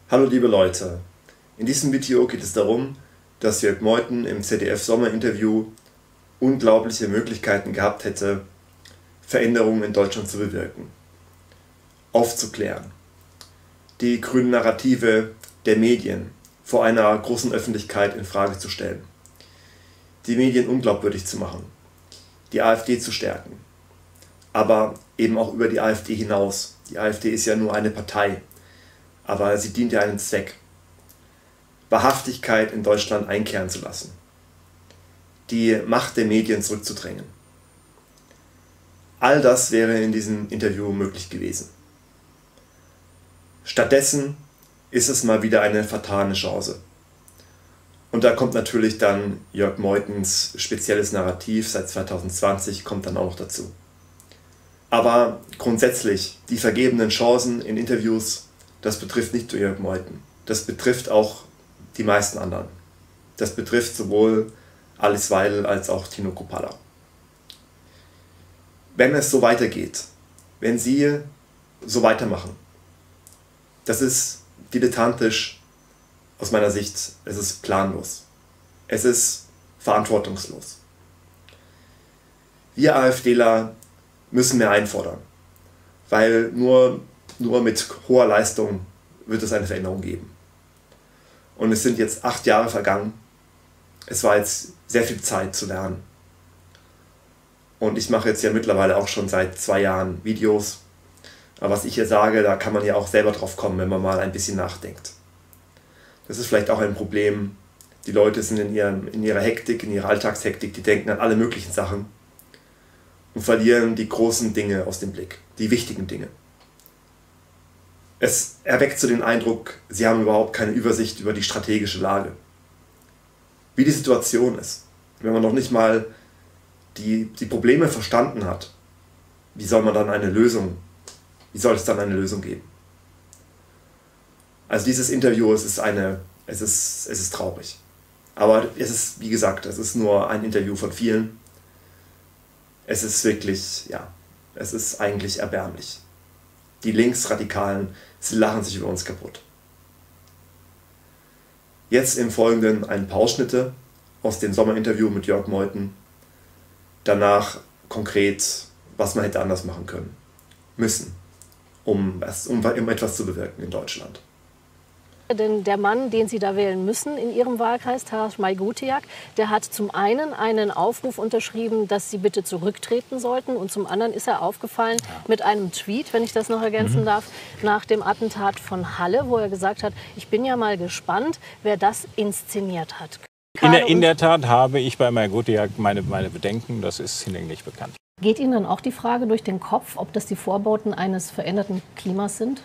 Hallo liebe Leute, in diesem Video geht es darum, dass Jörg Meuthen im ZDF-Sommerinterview unglaubliche Möglichkeiten gehabt hätte, Veränderungen in Deutschland zu bewirken, aufzuklären, die grünen Narrative der Medien vor einer großen Öffentlichkeit in Frage zu stellen, die Medien unglaubwürdig zu machen, die AfD zu stärken, aber eben auch über die AfD hinaus. Die AfD ist ja nur eine Partei, aber sie dient ja einem Zweck. Wahrhaftigkeit in Deutschland einkehren zu lassen, die Macht der Medien zurückzudrängen. All das wäre in diesem Interview möglich gewesen. Stattdessen ist es mal wieder eine vertane Chance. Und da kommt natürlich dann Jörg Meuthens spezielles Narrativ seit 2020 kommt dann auch noch dazu. Aber grundsätzlich, die vergebenen Chancen in Interviews, das betrifft nicht nur Jörg Meuthen. Das betrifft auch die meisten anderen. Das betrifft sowohl Alice Weidel als auch Tino Kruppalla. Wenn es so weitergeht, wenn sie so weitermachen, das ist dilettantisch aus meiner Sicht, es ist planlos. Es ist verantwortungslos. Wir AfDler müssen mehr einfordern, weil nur mit hoher Leistung wird es eine Veränderung geben. Und es sind jetzt 8 Jahre vergangen. Es war jetzt sehr viel Zeit zu lernen. Und ich mache jetzt ja mittlerweile auch schon seit 2 Jahren Videos. Aber was ich hier sage, da kann man ja auch selber drauf kommen, wenn man mal ein bisschen nachdenkt. Das ist vielleicht auch ein Problem. Die Leute sind in ihrer Hektik, in ihrer Alltagshektik, die denken an alle möglichen Sachen und verlieren die großen Dinge aus dem Blick, die wichtigen Dinge. Es erweckt so den Eindruck, sie haben überhaupt keine Übersicht über die strategische Lage. Wie die Situation ist. Wenn man noch nicht mal die Probleme verstanden hat, wie soll es dann eine Lösung geben? Also dieses Interview, es ist traurig. Aber es ist, wie gesagt, es ist nur ein Interview von vielen. Es ist wirklich, es ist eigentlich erbärmlich. Die Linksradikalen, sie lachen sich über uns kaputt. Jetzt im Folgenden ein paar Ausschnitte aus dem Sommerinterview mit Jörg Meuthen. Danach konkret, was man hätte anders machen können, müssen, um etwas zu bewirken in Deutschland. Denn der Mann, den Sie da wählen müssen in Ihrem Wahlkreis, Taras Maygotiak, der hat zum einen einen Aufruf unterschrieben, dass Sie bitte zurücktreten sollten. Und zum anderen ist er aufgefallen mit einem Tweet, wenn ich das noch ergänzen darf, nach dem Attentat von Halle, wo er gesagt hat, ich bin ja mal gespannt, wer das inszeniert hat. In der Tat habe ich bei Maygotiak meine Bedenken, das ist hinlänglich bekannt. Geht Ihnen dann auch die Frage durch den Kopf, ob das die Vorboten eines veränderten Klimas sind?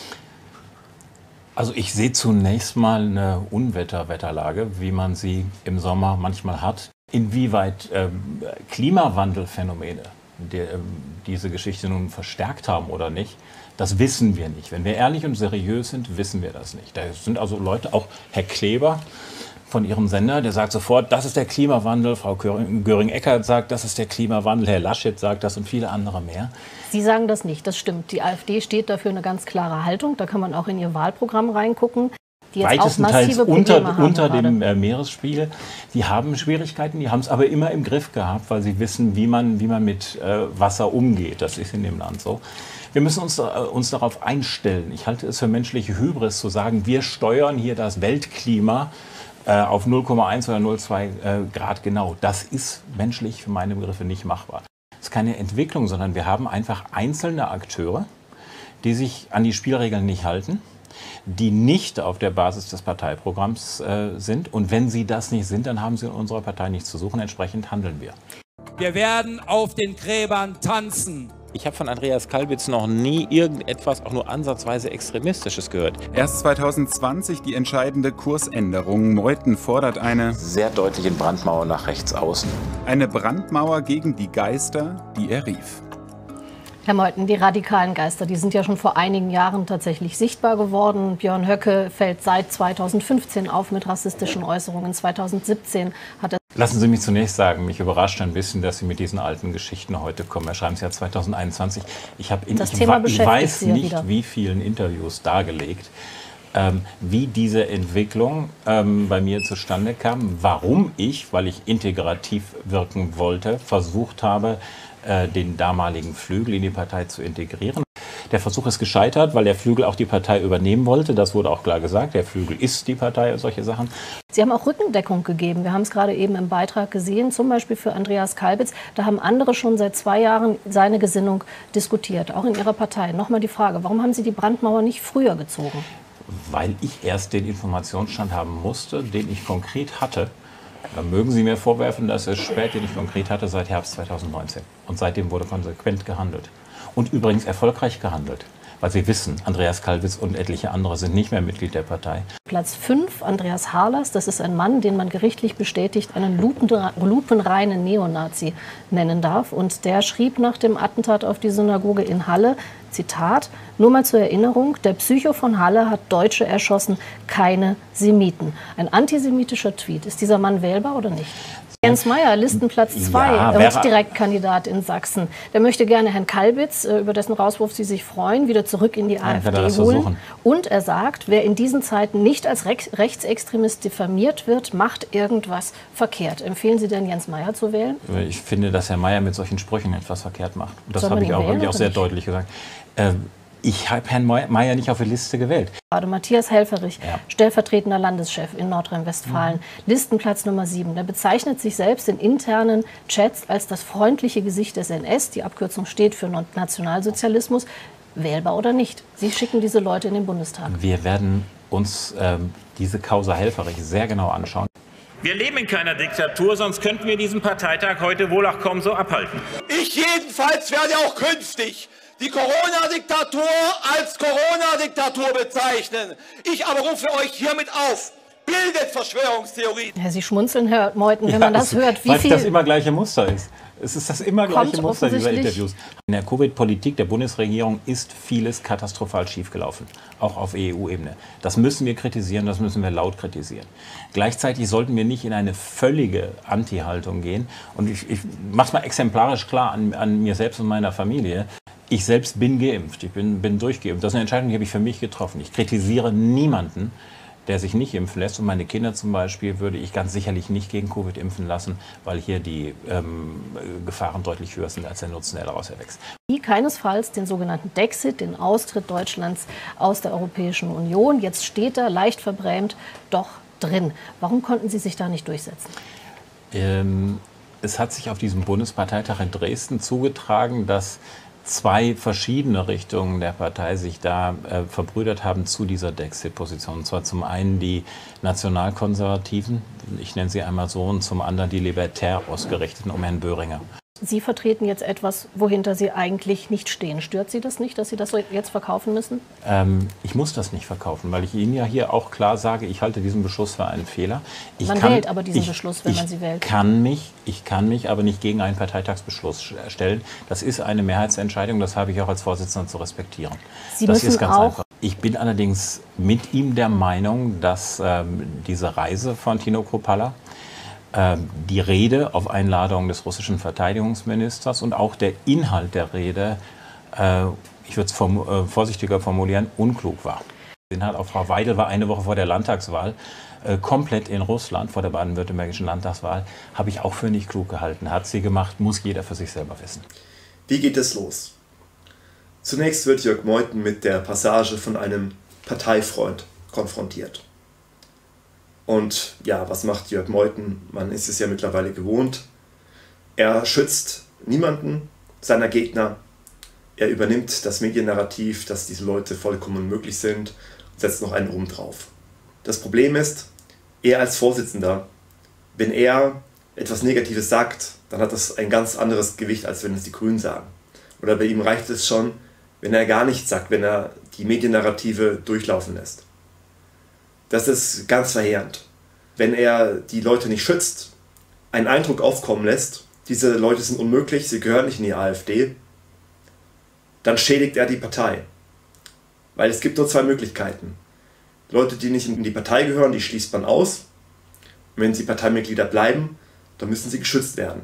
Also ich sehe zunächst mal eine Unwetterlage, wie man sie im Sommer manchmal hat. Inwieweit Klimawandelphänomene diese Geschichte nun verstärkt haben oder nicht, das wissen wir nicht. Wenn wir ehrlich und seriös sind, wissen wir das nicht. Da sind also Leute, auch Herr Kleber von Ihrem Sender, der sagt sofort, das ist der Klimawandel. Frau Göring-Eckardt sagt, das ist der Klimawandel. Herr Laschet sagt das und viele andere mehr. Sie sagen das nicht, das stimmt. Die AfD steht dafür eine ganz klare Haltung. Da kann man auch in ihr Wahlprogramm reingucken. Die jetzt auch massive Probleme unter dem Meeresspiegel. Die haben Schwierigkeiten, die haben es aber immer im Griff gehabt, weil sie wissen, wie man mit Wasser umgeht. Das ist in dem Land so. Wir müssen uns darauf einstellen. Ich halte es für menschliche Hybris zu sagen, wir steuern hier das Weltklima auf 0,1 oder 0,2 Grad genau. Das ist menschlich für meine Begriffe nicht machbar. Das ist keine Entwicklung, sondern wir haben einfach einzelne Akteure, die sich an die Spielregeln nicht halten, die nicht auf der Basis des Parteiprogramms sind. Und wenn sie das nicht sind, dann haben sie in unserer Partei nichts zu suchen. Entsprechend handeln wir. Wir werden auf den Gräbern tanzen. Ich habe von Andreas Kalbitz noch nie irgendetwas, auch nur ansatzweise Extremistisches gehört. Erst 2020 die entscheidende Kursänderung. Meuthen fordert eine sehr deutliche Brandmauer nach rechts außen. Eine Brandmauer gegen die Geister, die er rief. Herr Meuthen, die radikalen Geister, die sind ja schon vor einigen Jahren tatsächlich sichtbar geworden. Björn Höcke fällt seit 2015 auf mit rassistischen Äußerungen. 2017 hat er... Lassen Sie mich zunächst sagen, mich überrascht ein bisschen, dass Sie mit diesen alten Geschichten heute kommen. Wir schreiben es ja 2021. Ich weiß nicht, wie vielen Interviews dargelegt, wie diese Entwicklung bei mir zustande kam, warum ich, weil ich integrativ wirken wollte, versucht habe, den damaligen Flügel in die Partei zu integrieren. Der Versuch ist gescheitert, weil der Flügel auch die Partei übernehmen wollte. Das wurde auch klar gesagt. Der Flügel ist die Partei und solche Sachen. Sie haben auch Rückendeckung gegeben. Wir haben es gerade eben im Beitrag gesehen, zum Beispiel für Andreas Kalbitz. Da haben andere schon seit 2 Jahren seine Gesinnung diskutiert, auch in Ihrer Partei. Nochmal die Frage, warum haben Sie die Brandmauer nicht früher gezogen? Weil ich erst den Informationsstand haben musste, den ich konkret hatte. Dann mögen Sie mir vorwerfen, dass es spät, den ich konkret hatte, seit Herbst 2019. Und seitdem wurde konsequent gehandelt. Und übrigens erfolgreich gehandelt. Weil Sie wissen, Andreas Kalbitz und etliche andere sind nicht mehr Mitglied der Partei. Platz 5, Andreas Harlers. Das ist ein Mann, den man gerichtlich bestätigt einen lupenreinen Neonazi nennen darf. Und der schrieb nach dem Attentat auf die Synagoge in Halle, Zitat, nur mal zur Erinnerung, der Psycho von Halle hat Deutsche erschossen, keine Semiten. Ein antisemitischer Tweet. Ist dieser Mann wählbar oder nicht? Jens Meyer, Listenplatz 2 und Direktkandidat in Sachsen. Der möchte gerne Herrn Kalbitz, über dessen Rauswurf Sie sich freuen, wieder zurück in die AfD holen. Und er sagt, wer in diesen Zeiten nicht als Rechtsextremist diffamiert wird, macht irgendwas verkehrt. Empfehlen Sie denn, Jens Meyer zu wählen? Ich finde, dass Herr Meyer mit solchen Sprüchen etwas verkehrt macht. Das habe ich auch sehr deutlich gesagt. Ich habe Herrn Meyer nicht auf die Liste gewählt. Gerade Matthias Helfferich, stellvertretender Landeschef in Nordrhein-Westfalen, Listenplatz Nummer 7. Der bezeichnet sich selbst in internen Chats als das freundliche Gesicht des NS. Die Abkürzung steht für Nationalsozialismus. Wählbar oder nicht? Sie schicken diese Leute in den Bundestag. Wir werden uns diese Causa Helfferich sehr genau anschauen. Wir leben in keiner Diktatur, sonst könnten wir diesen Parteitag heute wohl auch kaum so abhalten. Ich jedenfalls werde auch künftig die Corona-Diktatur als Corona-Diktatur bezeichnen. Ich aber rufe euch hiermit auf, bildet Verschwörungstheorien. Ja, Sie schmunzeln, Herr Meuthen, wenn man das hört. Weil das immer gleiche Muster ist. Es ist das immer gleiche Muster dieser Interviews. In der Covid-Politik der Bundesregierung ist vieles katastrophal schiefgelaufen, auch auf EU-Ebene. Das müssen wir kritisieren, das müssen wir laut kritisieren. Gleichzeitig sollten wir nicht in eine völlige Anti-Haltung gehen. Und ich mache es mal exemplarisch klar an mir selbst und meiner Familie. Ich selbst bin geimpft, ich bin durchgeimpft. Das ist eine Entscheidung, die habe ich für mich getroffen. Ich kritisiere niemanden, der sich nicht impfen lässt. Und meine Kinder zum Beispiel würde ich ganz sicherlich nicht gegen Covid impfen lassen, weil hier die Gefahren deutlich höher sind als der Nutzen, der daraus erwächst. Wie keinesfalls den sogenannten Dexit, den Austritt Deutschlands aus der Europäischen Union. Jetzt steht er leicht verbrämt doch drin. Warum konnten Sie sich da nicht durchsetzen? Es hat sich auf diesem Bundesparteitag in Dresden zugetragen, dass 2 verschiedene Richtungen der Partei sich da verbrüdert haben zu dieser Dexit-Position. Und zwar zum einen die Nationalkonservativen, ich nenne sie einmal so, und zum anderen die libertär ausgerichteten um Herrn Böhringer. Sie vertreten jetzt etwas, wohinter Sie eigentlich nicht stehen. Stört Sie das nicht, dass Sie das jetzt verkaufen müssen? Ich muss das nicht verkaufen, weil ich Ihnen ja hier auch klar sage, ich halte diesen Beschluss für einen Fehler. Man wählt aber diesen Beschluss, wenn man sie wählt. Ich kann mich aber nicht gegen einen Parteitagsbeschluss stellen. Das ist eine Mehrheitsentscheidung, das habe ich auch als Vorsitzender zu respektieren. Sie müssen ist ganz auch einfach. Ich bin allerdings mit ihm der Meinung, dass diese Reise von Tino Kruppalla, die Rede auf Einladung des russischen Verteidigungsministers und auch der Inhalt der Rede, ich würde es vorsichtiger formulieren, unklug war. Auch Frau Weidel war eine Woche vor der Landtagswahl komplett in Russland, vor der baden-württembergischen Landtagswahl, habe ich auch für nicht klug gehalten. Hat sie gemacht, muss jeder für sich selber wissen. Wie geht es los? Zunächst wird Jörg Meuthen mit der Passage von einem Parteifreund konfrontiert. Und ja, was macht Jörg Meuthen? Man ist es ja mittlerweile gewohnt. Er schützt niemanden seiner Gegner. Er übernimmt das Mediennarrativ, dass diese Leute vollkommen unmöglich sind und setzt noch einen Rum drauf. Das Problem ist, er als Vorsitzender, wenn er etwas Negatives sagt, dann hat das ein ganz anderes Gewicht, als wenn es die Grünen sagen. Oder bei ihm reicht es schon, wenn er gar nichts sagt, wenn er die Mediennarrative durchlaufen lässt. Das ist ganz verheerend. Wenn er die Leute nicht schützt, einen Eindruck aufkommen lässt, diese Leute sind unmöglich, sie gehören nicht in die AfD, dann schädigt er die Partei. Weil es gibt nur 2 Möglichkeiten. Leute, die nicht in die Partei gehören, die schließt man aus. Und wenn sie Parteimitglieder bleiben, dann müssen sie geschützt werden.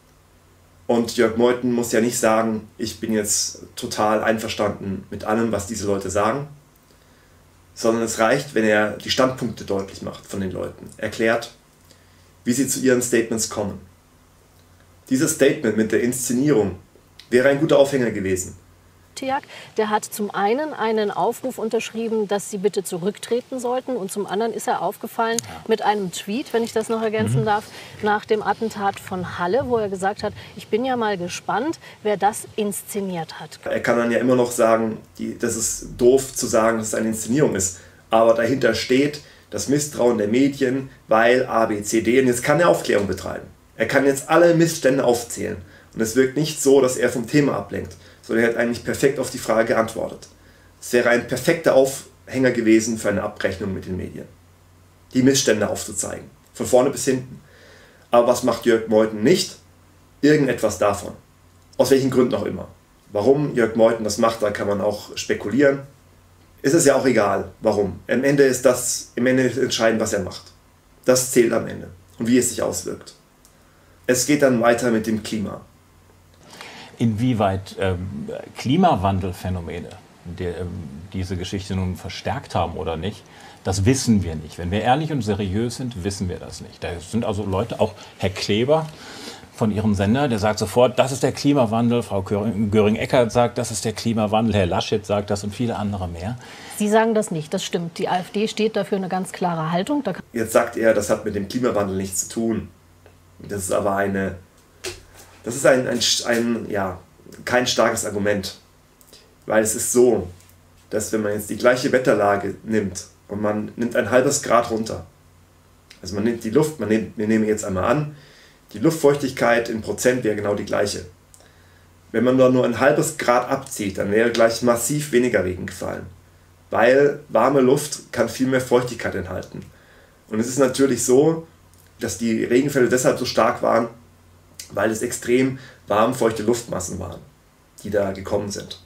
Und Jörg Meuthen muss ja nicht sagen, ich bin jetzt total einverstanden mit allem, was diese Leute sagen. sondern es reicht, wenn er die Standpunkte deutlich macht von den Leuten, erklärt, wie sie zu ihren Statements kommen. Dieses Statement mit der Inszenierung wäre ein guter Aufhänger gewesen. Der hat zum einen einen Aufruf unterschrieben, dass sie bitte zurücktreten sollten, und zum anderen ist er aufgefallen mit einem Tweet, wenn ich das noch ergänzen darf, nach dem Attentat von Halle, wo er gesagt hat, ich bin ja mal gespannt, wer das inszeniert hat. Er kann dann ja immer noch sagen, das ist doof zu sagen, dass es eine Inszenierung ist, aber dahinter steht das Misstrauen der Medien, weil A, B, C, D, und jetzt kann er Aufklärung betreiben. Er kann jetzt alle Missstände aufzählen und es wirkt nicht so, dass er vom Thema ablenkt, sondern er hat eigentlich perfekt auf die Frage geantwortet. Es wäre ein perfekter Aufhänger gewesen für eine Abrechnung mit den Medien. Die Missstände aufzuzeigen, von vorne bis hinten. Aber was macht Jörg Meuthen nicht? Irgendetwas davon. Aus welchen Gründen auch immer. Warum Jörg Meuthen das macht, da kann man auch spekulieren. Ist es ja auch egal, warum. Am Ende ist entscheidend, was er macht. Das zählt am Ende und wie es sich auswirkt. Es geht dann weiter mit dem Klima. Inwieweit Klimawandelphänomene diese Geschichte nun verstärkt haben oder nicht, das wissen wir nicht. Wenn wir ehrlich und seriös sind, wissen wir das nicht. Da sind also Leute, auch Herr Kleber von Ihrem Sender, der sagt sofort, das ist der Klimawandel. Frau Göring-Eckardt sagt, das ist der Klimawandel. Herr Laschet sagt das und viele andere mehr. Sie sagen das nicht, das stimmt. Die AfD steht dafür eine ganz klare Haltung. Jetzt sagt er, das hat mit dem Klimawandel nichts zu tun. Das ist aber kein starkes Argument. Weil es ist so, dass wenn man jetzt die gleiche Wetterlage nimmt und man nimmt ein halbes Grad runter, also man nimmt die Luft, wir nehmen jetzt einmal an, die Luftfeuchtigkeit in Prozent wäre genau die gleiche. Wenn man da nur ein halbes Grad abzieht, dann wäre gleich massiv weniger Regen gefallen. Weil warme Luft kann viel mehr Feuchtigkeit enthalten. Und es ist natürlich so, dass die Regenfälle deshalb so stark waren, weil es extrem warm feuchte Luftmassen waren, die da gekommen sind.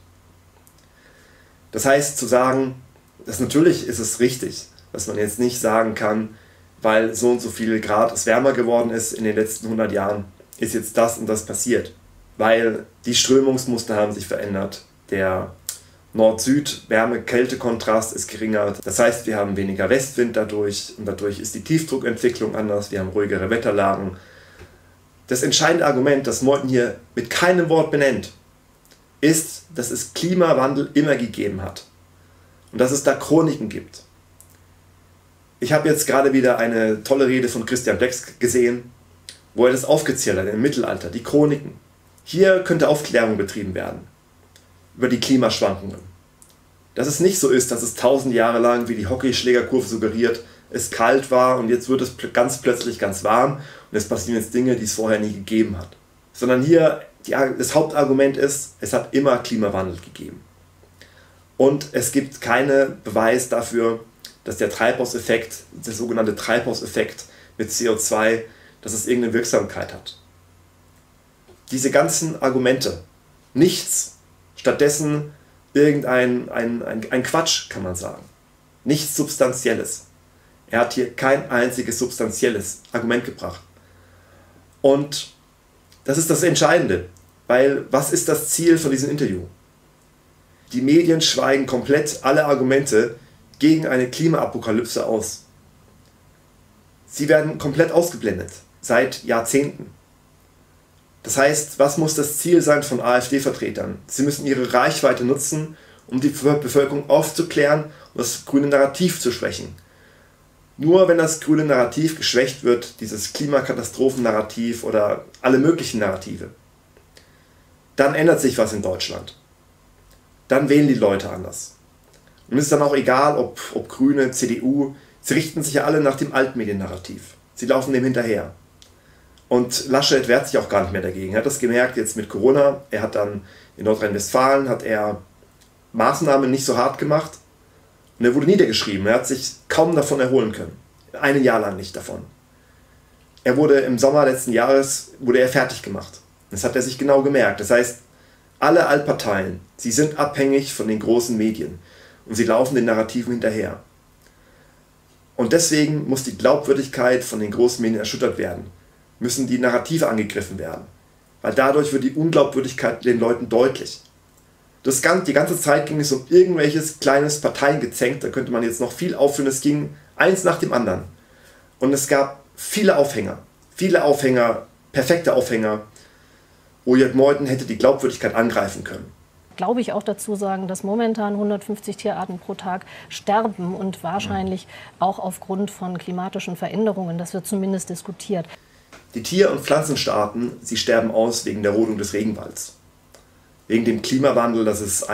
Das heißt, zu sagen, dass natürlich ist es richtig, dass man jetzt nicht sagen kann, weil so und so viel Grad es wärmer geworden ist in den letzten 100 Jahren, ist jetzt das und das passiert. Weil die Strömungsmuster haben sich verändert. Der Nord-Süd-Wärme-Kälte-Kontrast ist geringer. Das heißt, wir haben weniger Westwind dadurch und dadurch ist die Tiefdruckentwicklung anders. Wir haben ruhigere Wetterlagen. Das entscheidende Argument, das Meuthen hier mit keinem Wort benennt, ist, dass es Klimawandel immer gegeben hat und dass es da Chroniken gibt. Ich habe jetzt gerade wieder eine tolle Rede von Christian Blex gesehen, wo er das aufgezählt hat im Mittelalter, die Chroniken. Hier könnte Aufklärung betrieben werden über die Klimaschwankungen. Dass es nicht so ist, dass es 1000 Jahre lang, wie die Hockeyschlägerkurve suggeriert, es kalt war und jetzt wird es ganz plötzlich ganz warm und es passieren jetzt Dinge, die es vorher nie gegeben hat. Sondern hier das Hauptargument ist, es hat immer Klimawandel gegeben. Und es gibt keinen Beweis dafür, dass der Treibhauseffekt, der sogenannte Treibhauseffekt mit CO2, dass es irgendeine Wirksamkeit hat. Diese ganzen Argumente, nichts, stattdessen ein Quatsch, kann man sagen. Nichts Substanzielles. Er hat hier kein einziges substanzielles Argument gebracht. Und das ist das Entscheidende, weil was ist das Ziel von diesem Interview? Die Medien schweigen komplett alle Argumente gegen eine Klimaapokalypse aus. Sie werden komplett ausgeblendet, seit Jahrzehnten. Das heißt, was muss das Ziel sein von AfD-Vertretern? Sie müssen ihre Reichweite nutzen, um die Bevölkerung aufzuklären und das grüne Narrativ zu schwächen. Nur wenn das grüne Narrativ geschwächt wird, dieses Klimakatastrophen-Narrativ oder alle möglichen Narrative, dann ändert sich was in Deutschland. Dann wählen die Leute anders. Und es ist dann auch egal, ob Grüne, CDU, sie richten sich ja alle nach dem Altmediennarrativ. Sie laufen dem hinterher. Und Laschet wehrt sich auch gar nicht mehr dagegen. Er hat das gemerkt jetzt mit Corona. Er hat dann in Nordrhein-Westfalen Maßnahmen nicht so hart gemacht. Und er wurde niedergeschrieben. Er hat sich kaum davon erholen können. Ein Jahr lang nicht davon. Er wurde im Sommer letzten Jahres fertig gemacht. Das hat er sich genau gemerkt. Das heißt, alle Altparteien, sie sind abhängig von den großen Medien. Und sie laufen den Narrativen hinterher. Und deswegen muss die Glaubwürdigkeit von den großen Medien erschüttert werden. Müssen die Narrative angegriffen werden. Weil dadurch wird die Unglaubwürdigkeit den Leuten deutlich. Die ganze Zeit ging es um irgendwelches kleines Parteiengezänk, da könnte man jetzt noch viel aufführen, es ging eins nach dem anderen. Und es gab viele Aufhänger, perfekte Aufhänger, wo Jörg Meuthen hätte die Glaubwürdigkeit angreifen können. Glaube ich auch dazu sagen, dass momentan 150 Tierarten pro Tag sterben und wahrscheinlich auch aufgrund von klimatischen Veränderungen. Das wird zumindest diskutiert. Die Tier- und Pflanzenstaaten, sie sterben aus wegen der Rodung des Regenwalds. Wegen dem Klimawandel, das ist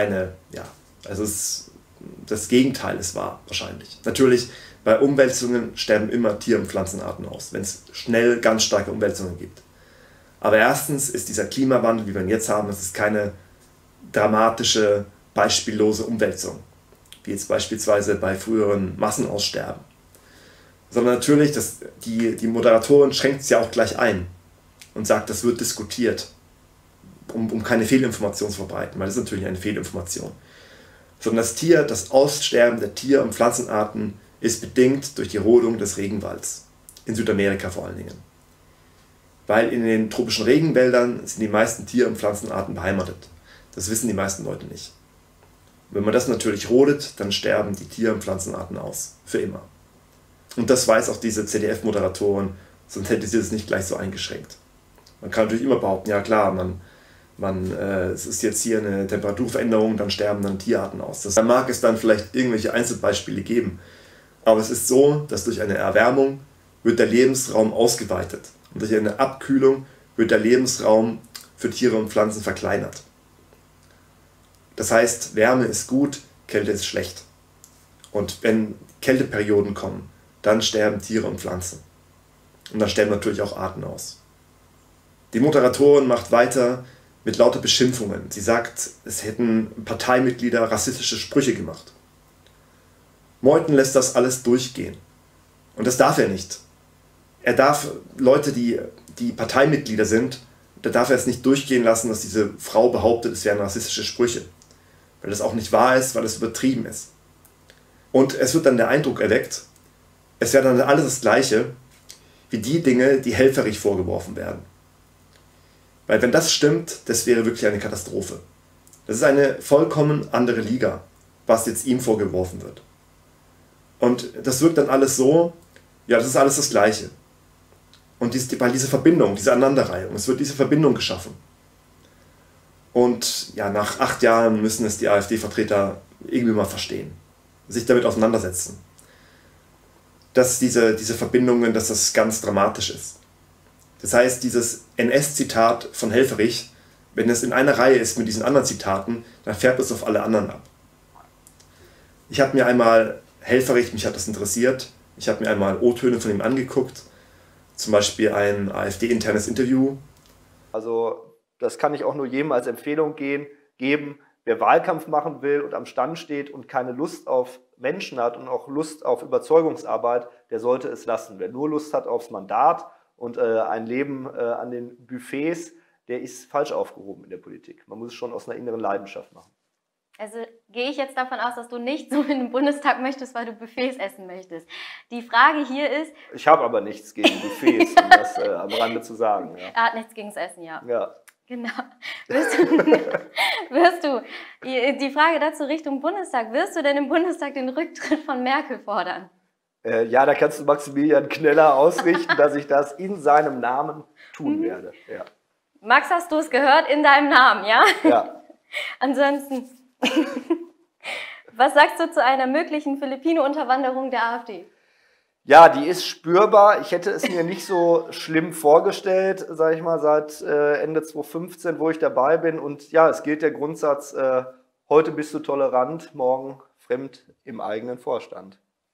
das Gegenteil ist wahr wahrscheinlich. Natürlich, bei Umwälzungen sterben immer Tier- und Pflanzenarten aus, wenn es schnell ganz starke Umwälzungen gibt. Aber erstens ist dieser Klimawandel, wie wir ihn jetzt haben, das ist keine dramatische, beispiellose Umwälzung, wie jetzt beispielsweise bei früheren Massenaussterben. Sondern natürlich, die Moderatorin schränkt es ja auch gleich ein und sagt, das wird diskutiert, um keine Fehlinformation zu verbreiten, weil das ist natürlich eine Fehlinformation. Sondern das Aussterben der Tier- und Pflanzenarten ist bedingt durch die Rodung des Regenwalds, in Südamerika vor allen Dingen. Weil in den tropischen Regenwäldern sind die meisten Tier- und Pflanzenarten beheimatet. Das wissen die meisten Leute nicht. Wenn man das natürlich rodet, dann sterben die Tier- und Pflanzenarten aus, für immer. Und das weiß auch diese ZDF-Moderatorin, sonst hätte sie das nicht gleich so eingeschränkt. Man kann natürlich immer behaupten, ja klar, es ist jetzt hier eine Temperaturveränderung, dann sterben dann Tierarten aus. Da mag es dann vielleicht irgendwelche Einzelbeispiele geben, aber es ist so, dass durch eine Erwärmung wird der Lebensraum ausgeweitet und durch eine Abkühlung wird der Lebensraum für Tiere und Pflanzen verkleinert. Das heißt, Wärme ist gut, Kälte ist schlecht. Und wenn Kälteperioden kommen, dann sterben Tiere und Pflanzen. Und dann sterben natürlich auch Arten aus. Die Moderatorin macht weiter mit lauter Beschimpfungen. Sie sagt, es hätten Parteimitglieder rassistische Sprüche gemacht. Meuthen lässt das alles durchgehen. Und das darf er nicht. Er darf Leute, die Parteimitglieder sind, da darf er es nicht durchgehen lassen, dass diese Frau behauptet, es wären rassistische Sprüche. Weil das auch nicht wahr ist, weil es übertrieben ist. Und es wird dann der Eindruck erweckt, es wäre dann alles das Gleiche wie die Dinge, die Helfferich vorgeworfen werden. Weil wenn das stimmt, das wäre wirklich eine Katastrophe. Das ist eine vollkommen andere Liga, was jetzt ihm vorgeworfen wird. Und das wirkt dann alles so, ja, das ist alles das Gleiche. Und weil diese Verbindung, diese Aneinanderreihung, es wird diese Verbindung geschaffen. Und ja, nach 8 Jahren müssen es die AfD-Vertreter irgendwie mal verstehen, sich damit auseinandersetzen. Dass diese Verbindungen, dass das ganz dramatisch ist. Das heißt, dieses NS-Zitat von Helfferich, wenn es in einer Reihe ist mit diesen anderen Zitaten, dann färbt es auf alle anderen ab. Ich habe mir einmal Helfferich, mich hat das interessiert, ich habe mir einmal O-Töne von ihm angeguckt, zum Beispiel ein AfD-internes Interview. Also das kann ich auch nur jedem als Empfehlung geben, wer Wahlkampf machen will und am Stand steht und keine Lust auf Menschen hat und auch Lust auf Überzeugungsarbeit, der sollte es lassen. Wer nur Lust hat aufs Mandat und ein Leben an den Buffets, der ist falsch aufgehoben in der Politik. Man muss es schon aus einer inneren Leidenschaft machen. Also gehe ich jetzt davon aus, dass du nicht so in den Bundestag möchtest, weil du Buffets essen möchtest. Die Frage hier ist... Ich habe aber nichts gegen Buffets, um das am Rande zu sagen. Ja. Er hat nichts gegen das Essen, ja. Ja. Genau. Die Frage dazu Richtung Bundestag, wirst du denn im Bundestag den Rücktritt von Merkel fordern? Ja, da kannst du Maximilian Kneller ausrichten, dass ich das in seinem Namen tun werde. Ja. Max, hast du es gehört? In deinem Namen, ja? Ja. Ansonsten, was sagst du zu einer möglichen Filipino-Unterwanderung der AfD? Ja, die ist spürbar. Ich hätte es mir nicht so schlimm vorgestellt, sage ich mal, seit Ende 2015, wo ich dabei bin. Und ja, es gilt der Grundsatz, heute bist du tolerant, morgen fremd im eigenen Vorstand.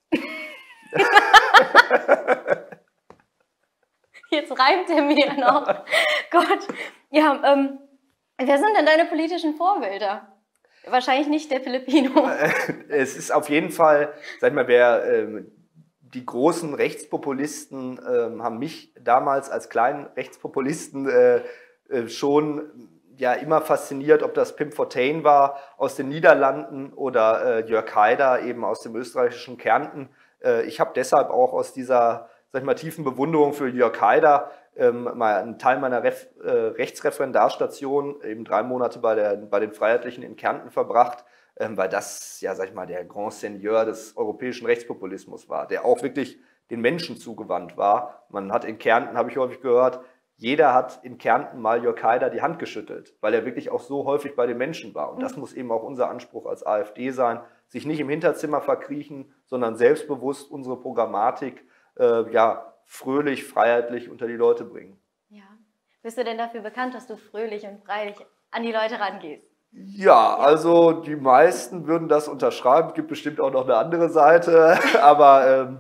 Jetzt reimt er mir noch. Gott. Ja, wer sind denn deine politischen Vorbilder? Wahrscheinlich nicht der Filipino. Es ist auf jeden Fall, sag ich mal, die großen Rechtspopulisten haben mich damals als kleinen Rechtspopulisten schon ja immer fasziniert, ob das Pim Fortuyn war aus den Niederlanden oder Jörg Haider eben aus dem österreichischen Kärnten. Ich habe deshalb auch aus dieser, sag ich mal, tiefen Bewunderung für Jörg Haider mal einen Teil meiner Rechtsreferendarstation, eben 3 Monate bei den Freiheitlichen in Kärnten verbracht, weil das, ja, sag ich mal, der Grand Seigneur des europäischen Rechtspopulismus war, der auch wirklich den Menschen zugewandt war. Man hat in Kärnten, habe ich häufig gehört, jeder hat in Kärnten mal Jörg Haider die Hand geschüttelt, weil er wirklich auch so häufig bei den Menschen war. Und das muss eben auch unser Anspruch als AfD sein, sich nicht im Hinterzimmer verkriechen, sondern selbstbewusst unsere Programmatik fröhlich, freiheitlich unter die Leute bringen. Ja. Bist du denn dafür bekannt, dass du fröhlich und freilich an die Leute rangehst? Ja, also die meisten würden das unterschreiben. Es gibt bestimmt auch noch eine andere Seite, aber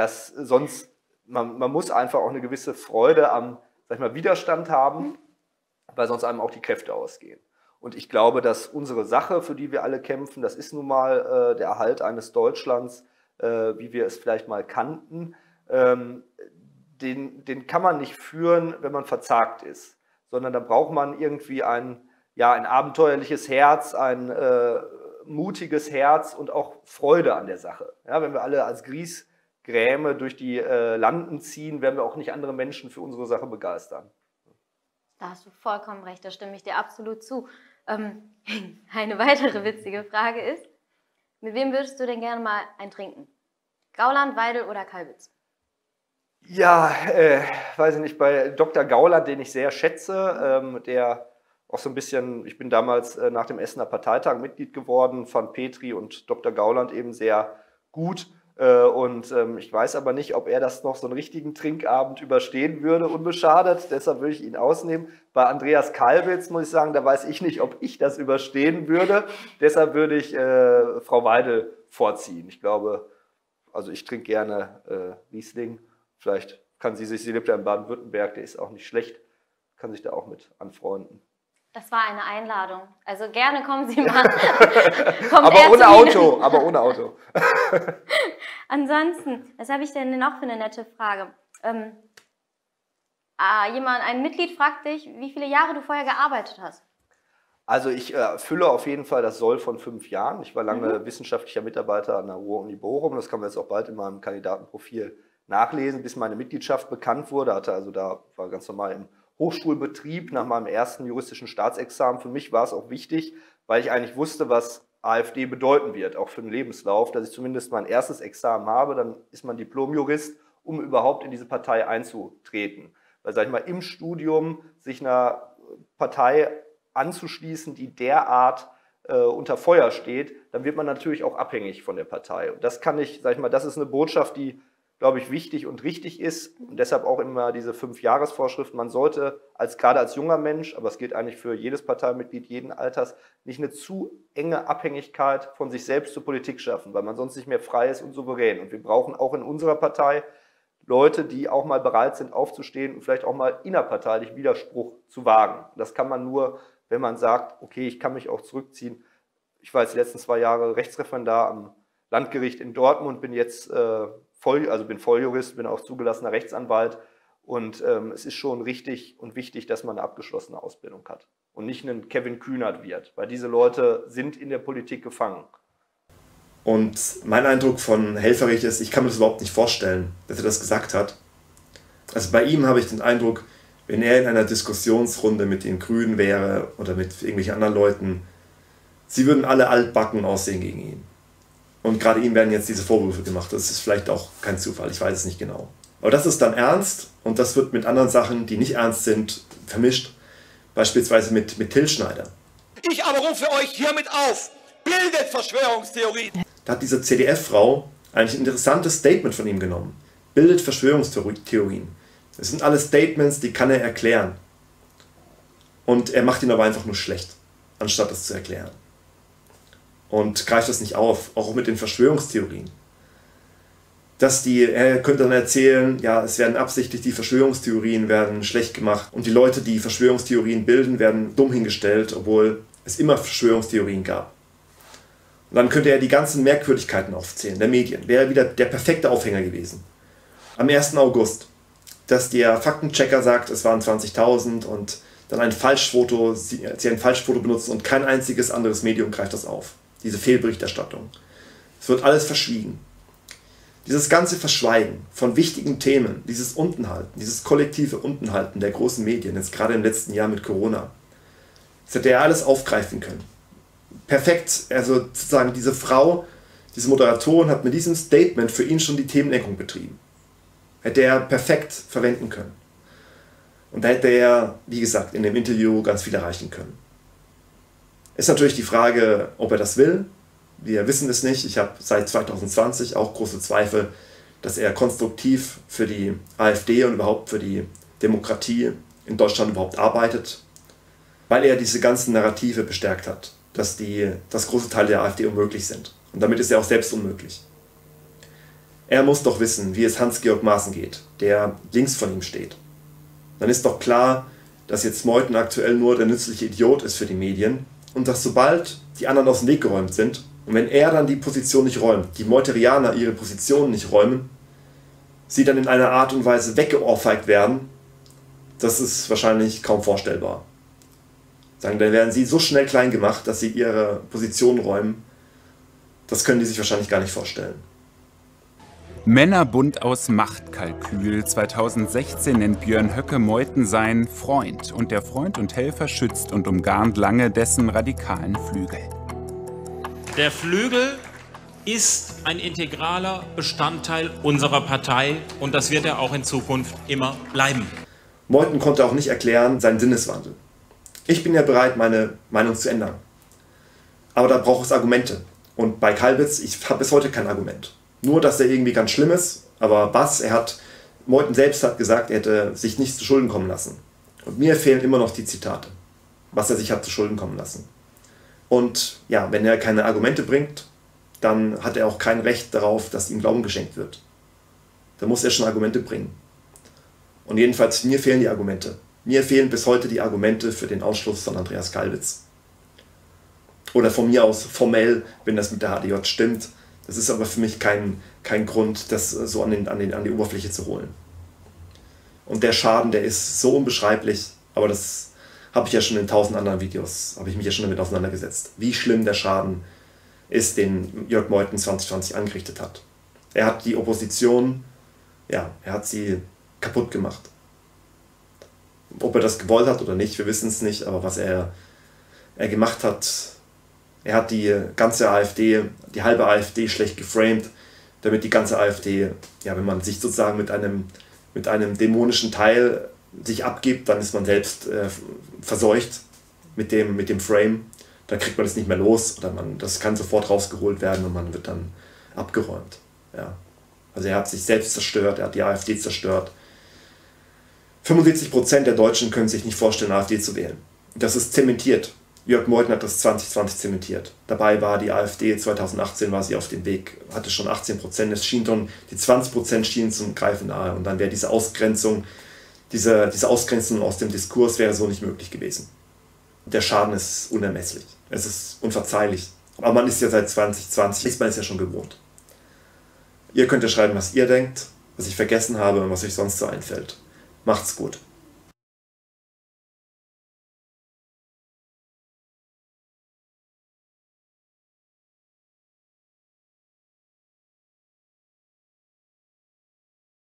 man muss einfach auch eine gewisse Freude am, sag ich mal, Widerstand haben, weil sonst einem auch die Kräfte ausgehen. Und ich glaube, dass unsere Sache, für die wir alle kämpfen, das ist nun mal der Erhalt eines Deutschlands, wie wir es vielleicht mal kannten, den kann man nicht führen, wenn man verzagt ist, sondern da braucht man irgendwie ein abenteuerliches Herz, ein mutiges Herz und auch Freude an der Sache. Ja, wenn wir alle als Griesgräme durch die Landen ziehen, werden wir auch nicht andere Menschen für unsere Sache begeistern. Da hast du vollkommen recht, da stimme ich dir absolut zu. Eine weitere witzige Frage ist, mit wem würdest du denn gerne mal ein trinken? Gauland, Weidel oder Kalbitz? Ja, weiß ich nicht, bei Dr. Gauland, den ich sehr schätze, der auch so ein bisschen, ich bin damals nach dem Essener Parteitag Mitglied geworden, fand Petri und Dr. Gauland eben sehr gut. Und ich weiß aber nicht, ob er das noch so einen richtigen Trinkabend überstehen würde, unbeschadet. Deshalb würde ich ihn ausnehmen. Bei Andreas Kalbitz muss ich sagen, da weiß ich nicht, ob ich das überstehen würde. Deshalb würde ich Frau Weidel vorziehen. Ich glaube, also ich trinke gerne Riesling. Vielleicht kann sie lebt ja in Baden-Württemberg, der ist auch nicht schlecht, kann sich da auch mit anfreunden. Das war eine Einladung. Also gerne kommen Sie mal. aber ohne Auto. Ansonsten, was habe ich denn noch für eine nette Frage? Ein Mitglied fragt dich, wie viele Jahre du vorher gearbeitet hast. Also ich erfülle auf jeden Fall das Soll von 5 Jahren. Ich war lange wissenschaftlicher Mitarbeiter an der Ruhr-Uni Bochum. Das kann man jetzt auch bald in meinem Kandidatenprofil nachlesen, bis meine Mitgliedschaft bekannt wurde. Da war ganz normal im Hochschulbetrieb nach meinem ersten juristischen Staatsexamen. Für mich war es auch wichtig, weil ich eigentlich wusste, was AfD bedeuten wird, auch für den Lebenslauf, dass ich zumindest mein erstes Examen habe, dann ist man Diplomjurist, um überhaupt in diese Partei einzutreten. Weil, sag ich mal, im Studium sich einer Partei anzuschließen, die derart unter Feuer steht, dann wird man natürlich auch abhängig von der Partei. Und das das ist eine Botschaft, die, glaube ich, wichtig und richtig ist und deshalb auch immer diese 5-Jahres-Vorschrift. Man sollte gerade als junger Mensch, aber es gilt eigentlich für jedes Parteimitglied jeden Alters, nicht eine zu enge Abhängigkeit von sich selbst zur Politik schaffen, weil man sonst nicht mehr frei ist und souverän. Und wir brauchen auch in unserer Partei Leute, die auch mal bereit sind aufzustehen und vielleicht auch mal innerparteilich Widerspruch zu wagen. Das kann man nur, wenn man sagt, okay, ich kann mich auch zurückziehen. Ich war jetzt die letzten 2 Jahre Rechtsreferendar am Landgericht in Dortmund, bin jetzt bin Volljurist, bin auch zugelassener Rechtsanwalt und es ist schon richtig und wichtig, dass man eine abgeschlossene Ausbildung hat und nicht ein Kevin Kühnert wird, weil diese Leute sind in der Politik gefangen. Und mein Eindruck von Helfferich ist, ich kann mir das überhaupt nicht vorstellen, dass er das gesagt hat. Also bei ihm habe ich den Eindruck, wenn er in einer Diskussionsrunde mit den Grünen wäre oder mit irgendwelchen anderen Leuten, sie würden alle altbacken aussehen gegen ihn. Und gerade ihm werden jetzt diese Vorwürfe gemacht. Das ist vielleicht auch kein Zufall, ich weiß es nicht genau. Aber das ist dann ernst und das wird mit anderen Sachen, die nicht ernst sind, vermischt. Beispielsweise mit Till Schneider. Ich aber rufe euch hiermit auf, bildet Verschwörungstheorien. Da hat diese CDF-Frau eigentlich ein interessantes Statement von ihm genommen. Bildet Verschwörungstheorien. Das sind alles Statements, die kann er erklären. Und er macht ihn aber einfach nur schlecht, anstatt das zu erklären. Und greift das nicht auf, auch mit den Verschwörungstheorien. Er könnte dann erzählen, ja, es werden absichtlich, die Verschwörungstheorien werden schlecht gemacht und die Leute, die Verschwörungstheorien bilden, werden dumm hingestellt, obwohl es immer Verschwörungstheorien gab. Und dann könnte er die ganzen Merkwürdigkeiten aufzählen, der Medien. Wäre wieder der perfekte Aufhänger gewesen. Am 1. August, dass der Faktenchecker sagt, es waren 20.000 und dann ein Falschfoto, sie ein Falschfoto benutzen und kein einziges anderes Medium greift das auf. Diese Fehlberichterstattung. Es wird alles verschwiegen. Dieses ganze Verschweigen von wichtigen Themen, dieses Untenhalten, dieses kollektive Untenhalten der großen Medien, jetzt gerade im letzten Jahr mit Corona, das hätte er alles aufgreifen können. Perfekt, also sozusagen diese Frau, diese Moderatorin hat mit diesem Statement für ihn schon die Themenlenkung betrieben. Hätte er perfekt verwenden können. Und da hätte er, wie gesagt, in dem Interview ganz viel erreichen können. Ist natürlich die Frage, ob er das will. Wir wissen es nicht. Ich habe seit 2020 auch große Zweifel, dass er konstruktiv für die AfD und überhaupt für die Demokratie in Deutschland überhaupt arbeitet, weil er diese ganzen Narrative bestärkt hat, dass große Teile der AfD unmöglich sind. Und damit ist er auch selbst unmöglich. Er muss doch wissen, wie es Hans-Georg Maaßen geht, der links von ihm steht. Dann ist doch klar, dass jetzt Meuthen aktuell nur der nützliche Idiot ist für die Medien und dass sobald die anderen aus dem Weg geräumt sind und wenn er dann die Position nicht räumt, die Meutherianer ihre Position nicht räumen, sie dann in einer Art und Weise weggeohrfeigt werden, das ist wahrscheinlich kaum vorstellbar. Dann werden sie so schnell klein gemacht, dass sie ihre Position räumen. Das können die sich wahrscheinlich gar nicht vorstellen. Männerbund aus Machtkalkül. 2016 nennt Björn Höcke Meuthen seinen Freund. Und der Freund und Helfer schützt und umgarnt lange dessen radikalen Flügel. Der Flügel ist ein integraler Bestandteil unserer Partei und das wird er auch in Zukunft immer bleiben. Meuthen konnte auch nicht erklären seinen Sinneswandel. Ich bin ja bereit, meine Meinung zu ändern. Aber da braucht es Argumente. Und bei Kalbitz, ich habe bis heute kein Argument. Nur, dass er irgendwie ganz schlimm ist, aber Meuthen selbst hat gesagt, er hätte sich nicht zu Schulden kommen lassen. Und mir fehlen immer noch die Zitate, was er sich hat zu Schulden kommen lassen. Und ja, wenn er keine Argumente bringt, dann hat er auch kein Recht darauf, dass ihm Glauben geschenkt wird. Da muss er schon Argumente bringen. Und jedenfalls, mir fehlen die Argumente. Mir fehlen bis heute die Argumente für den Ausschluss von Andreas Kalbitz. Oder von mir aus formell, wenn das mit der HDJ stimmt. Das ist aber für mich kein Grund, das so an die Oberfläche zu holen. Und der Schaden, der ist so unbeschreiblich, aber das habe ich ja schon in 1000 anderen Videos, habe ich mich ja schon damit auseinandergesetzt. Wie schlimm der Schaden ist, den Jörg Meuthen 2020 angerichtet hat. Er hat die Opposition, er hat sie kaputt gemacht. Ob er das gewollt hat oder nicht, wir wissen es nicht, aber was er gemacht hat, er hat die ganze AfD, die halbe AfD schlecht geframed, damit die ganze AfD, wenn man sich sozusagen mit einem dämonischen Teil sich abgibt, dann ist man selbst verseucht mit dem Frame. Dann kriegt man das nicht mehr los oder das kann sofort rausgeholt werden und man wird dann abgeräumt. Ja. Also er hat sich selbst zerstört, er hat die AfD zerstört. 75% der Deutschen können sich nicht vorstellen, AfD zu wählen. Das ist zementiert. Jörg Meuthen hat das 2020 zementiert. Dabei war die AfD, 2018 war sie auf dem Weg, hatte schon 18%. Es schien schon, die 20% schienen zum Greifen nahe. Und dann wäre diese Ausgrenzung aus dem Diskurs wäre so nicht möglich gewesen. Der Schaden ist unermesslich. Es ist unverzeihlich. Aber man ist ja seit 2020, ist man es ja schon gewohnt. Ihr könnt ja schreiben, was ihr denkt, was ich vergessen habe und was euch sonst so einfällt. Macht's gut.